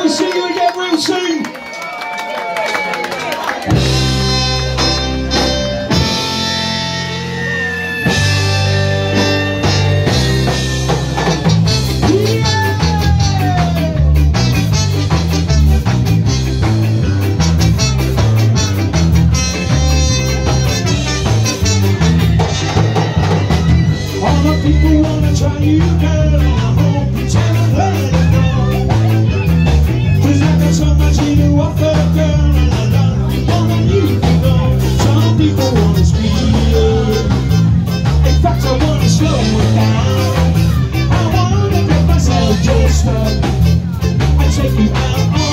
we'll see you again real soon. People wanna try you, girl, and I hope you tell them let it go. 'Cause I got so much to offer, girl, and I love you more than you can go. Some people wanna speed up, in fact I wanna slow it down. I wanna get myself just up and take you out.